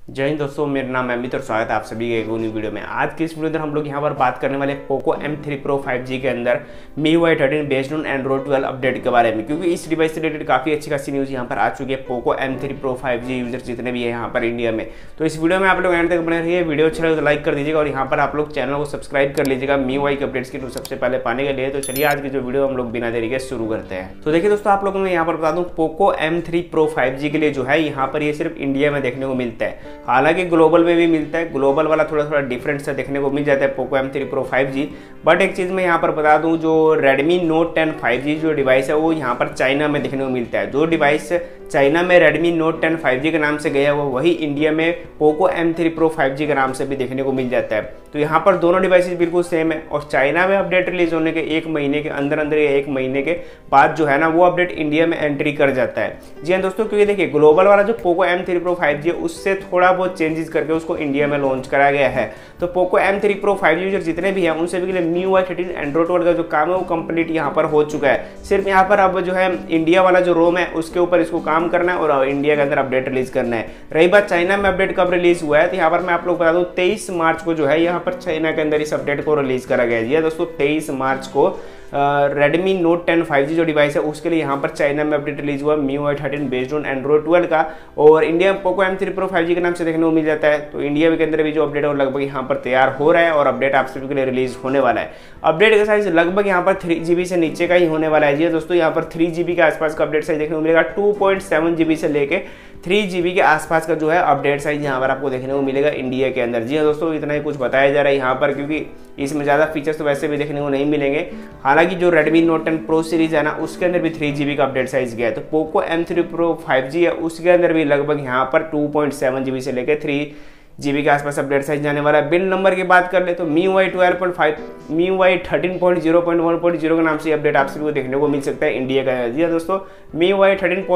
जय हिंद दोस्तों, मेरा नाम है अमित और स्वागत है आप सभी के एक न्यू वीडियो में। आज की इस वीडियो में हम लोग यहाँ पर बात करने वाले पोको M3 Pro 5G के अंदर MIUI 13 based on Android 12 update के बारे में, क्योंकि इस डिवाइस से रिलेटेड काफी अच्छी खासी न्यूज यहाँ पर आ चुकी है Poco M3 Pro 5G user जितने भी है यहाँ पर इंडिया में। तो इस वीडियो में आप लोग एंड तक बने रहिए। वीडियो अच्छा लगे तो लाइक कर दीजिएगा और यहाँ पर आप लोग चैनल को सब्सक्राइब कर लीजिएगा MIUI के अपडेट्स की न्यूज सबसे पहले पाने के लिए। तो चलिए आज की जो वीडियो हम लोग बिना देरी के शुरू करते हैं। तो देखिए दोस्तों, आप लोगों को मैं यहाँ पर बता दूं पोको M3 Pro 5G के लिए जो है यहाँ पर ये सिर्फ इंडिया में देखने को मिलता है। हालांकि ग्लोबल में भी मिलता है, ग्लोबल वाला थोड़ा डिफरेंट सा देखने को मिल जाता है Poco M3 Pro 5G। But एक चीज मैं यहाँ पर बता दूं, जो Redmi Note 10 5G जो डिवाइस है वो यहाँ पर चाइना में देखने को मिलता है। जो डिवाइस चाइना में Redmi Note 10 5G के नाम से गया वो वही इंडिया में पोको M3 Pro 5G के नाम से भी देखने को मिल जाता है। तो यहाँ पर दोनों डिवाइसेस बिल्कुल सेम है और चाइना में अपडेट रिलीज होने के एक महीने के अंदर या एक महीने के बाद जो है ना वो अपडेट इंडिया में एंट्री कर जाता है। जी हाँ दोस्तों, क्योंकि देखिए ग्लोबल वाला जो पोको M3 Pro 5G है उससे थोड़ा बहुत चेंजेस करके उसको इंडिया में लॉन्च करा गया है। तो Poco M3 Pro 5G user जितने भी हैं उन सभी के लिए MIUI 13 एंड्रॉइड 12 का जो काम है वो कंप्लीट यहाँ पर हो चुका है। सिर्फ यहाँ पर अब जो है इंडिया वाला जो रोम है उसके ऊपर इसको काम करना है और इंडिया के अंदर अपडेट रिलीज करना है। रही बात चाइना में अपडेट कब रिलीज हुआ है, तो यहाँ पर मैं आप लोग बता दूं 23 मार्च को जो है यहाँ पर चाइना के अंदर इस अपडेट को रिलीज करा गया है। दोस्तों 23 मार्च को Redmi Note 10 5G जो डिवाइस है उसके लिए यहाँ पर चाइना में अपडेट रिलीज हुआ MIUI 13 बेस्ड ऑन एंड्रॉइड 12 का, और इंडिया में पोको M3 Pro 5G के नाम से देखने को मिल जाता है। तो इंडिया के अंदर भी जो अपडेट है वो लगभग यहाँ पर तैयार हो रहा है और अपडेट आप सभी के लिए रिलीज होने वाला है। अपडेट का साइज लगभग यहाँ पर 3GB से नीचे का ही होने वाला है। जी दोस्तों, यहाँ पर 3GB के आसपास का अपडेट साइज देखने को मिलेगा। 2.7GB से लेके 3GB के आसपास का जो है अपडेट साइज यहाँ पर आपको देखने को मिलेगा इंडिया के अंदर। जी हाँ दोस्तों, इतना ही कुछ बताया जा रहा है यहाँ पर, क्योंकि इसमें ज़्यादा फीचर्स तो वैसे भी देखने को नहीं मिलेंगे। हालांकि जो Redmi Note 10 Pro सीरीज है ना उसके अंदर भी 3GB का अपडेट साइज गया है। तो पोको M3 Pro 5G है उसके अंदर भी लगभग यहाँ पर 2.7GB से लेकर 3GB के आसपास अपडेट साइज जाने वाला है। बिल्ड नंबर की बात कर ले तो MIUI 13.0.1.0 के नाम से अपडेट आप सभी को देखने को मिल सकता है इंडिया का। जी हाँ दोस्तों, MIUI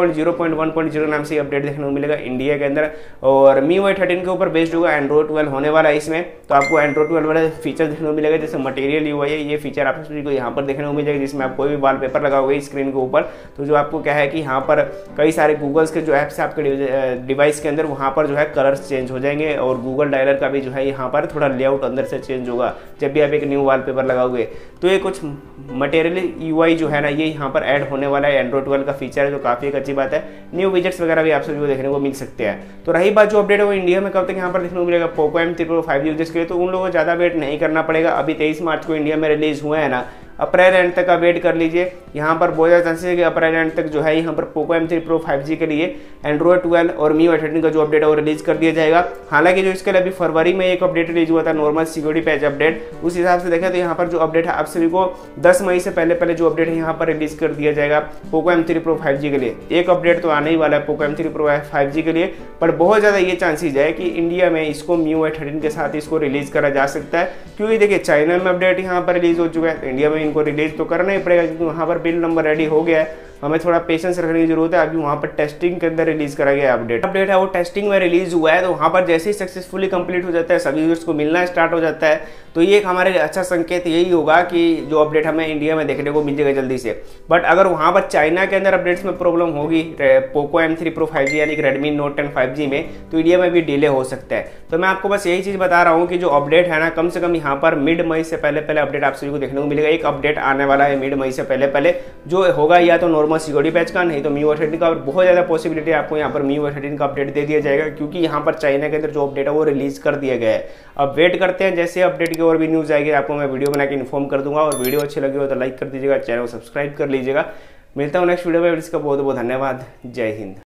13.0.1.0 नाम से अपडेट देखने को मिलेगा इंडिया के अंदर, और MIUI 13 के ऊपर बेस्ड होगा एंड्रॉइड 12 होने वाला है इसमें। तो आपको एंड्रॉइड 12 वाले फीचर देखने को मिलेगा, जैसे मटेरियल UI है, ये फीचर आप सभी को यहाँ पर देखने को मिल जाएगा, जिसमें आप कोई भी वॉलपेपर लगाओगे स्क्रीन के ऊपर तो जो आपको क्या है कि यहाँ पर कई सारे गूगल्स के जो ऐप्स है आपके डिवाइस के अंदर वहाँ पर जो है कलर्स चेंज हो जाएंगे, और गूगल डायलर का भी जो है यहाँ पर थोड़ा लेआउट अंदर से चेंज होगा जब भी आप एक न्यू वॉलपेपर लगाओगे। तो ये कुछ मटेरियल UI जो है ना ये यहाँ पर ऐड होने वाला है, एंड्रॉइड 12 का फीचर है, जो काफी एक अच्छी बात है। न्यू विजेट्स वगैरह भी आप सभी को देखने को मिल सकते हैं। तो रही बात जो अपडेट है वो इंडिया में कब तक यहाँ पर देखने को मिलेगा Poco M3 Pro 5G users के लिए, तो उन लोगों को ज्यादा वेट नहीं करना पड़ेगा। अभी 23 मार्च को इंडिया में रिलीज हुआ है ना, अप्रैल एंड तक का वेट कर लीजिए। यहाँ पर बहुत ज़्यादा चांसेस है कि अप्रैल एंड तक जो है यहाँ पर पोको M3 Pro 5G के लिए एंड्रॉइड 12 और MIUI 13 का जो अपडेट है वो रिलीज कर दिया जाएगा। हालांकि जो इसके लिए अभी फरवरी में एक अपडेट रिलीज हुआ था, नॉर्मल सिक्योरिटी पैच अपडेट, उस हिसाब से देखें तो यहाँ पर जो अपडेट है आप सभी को 10 मई से पहले जो अपडेट है यहाँ पर रिलीज कर दिया जाएगा पोको M3 Pro 5G के लिए। एक अपडेट तो आने ही वाला है पोको M3 Pro 5G के लिए, पर बहुत ज़्यादा ये चांसेस है कि इंडिया में इसको MIUI 13 के साथ इसको रिलीज करा जा सकता है, क्योंकि देखिए चाइना में अपडेट यहाँ पर रिलीज हो चुका है तो इंडिया में इनको रिलीज तो करना ही पड़ेगा, क्योंकि वहाँ पर बिल्ड नंबर रेडी हो गया है। हमें थोड़ा पेशेंस रखने की जरूरत है। अभी वहाँ पर टेस्टिंग के अंदर रिलीज करा गया अपडेट है वो टेस्टिंग में रिलीज हुआ है, तो वहाँ पर जैसे ही सक्सेसफुली कंप्लीट हो जाता है सभी यूजर्स को मिलना स्टार्ट हो जाता है। तो ये एक हमारे अच्छा संकेत यही होगा कि जो अपडेट हमें इंडिया में देखने को मिल जाएगा जल्दी से। बट अगर वहाँ पर चाइना के अंदर अपडेट्स में प्रॉब्लम होगी पोको M3 Pro 5G यानी कि Redmi Note 10 5G में, तो इंडिया में भी डिले हो सकता है। तो मैं आपको बस यही चीज बता रहा हूँ कि जो अपडेट है ना कम से कम यहाँ पर मिड मई से पहले अपडेट आप सभी को देखने को मिलेगा। एक अपडेट आने वाला है मिड मई से पहले जो होगा या तो नॉर्मल सिक्योरिटी पैच का, नहीं तो MIUI 13 का, और बहुत ज्यादा पॉसिबिलिटी आपको यहाँ पर MIUI 13 का अपडेट दे दिया जाएगा, क्योंकि यहाँ पर चाइना के अंदर जो अपडेट है वो रिलीज कर दिया गया है। अब वेट करते हैं, जैसे अपडेट की और भी न्यूज आएगी आपको मैं वीडियो बना के इन्फॉर्म कर दूंगा। और वीडियो अच्छी लगी हो तो लाइक कर दीजिएगा, चैनल को सब्सक्राइब कर लीजिएगा। मिलता हूँ नेक्स्ट वीडियो में, इसका बहुत बहुत धन्यवाद। जय हिंद।